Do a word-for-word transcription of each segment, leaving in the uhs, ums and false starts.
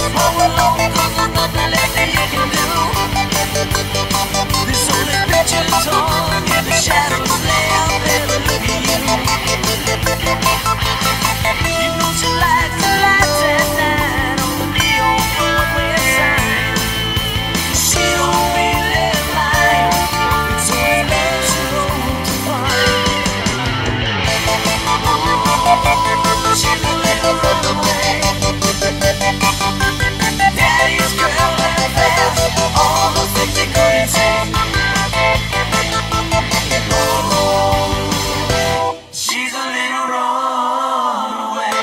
Home alone 'cause there's nothing left that you can do. There's only pictures hung and the shadows lay out there to look at you. You know she lights the lights at night on the neon Broadway sign. She don't really mind. It's only love she hopes to find. She's a little runaway. Daddy's girl ran fast, all those things he couldn't say. Oh, she's a little runaway.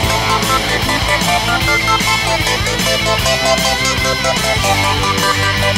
Thank you.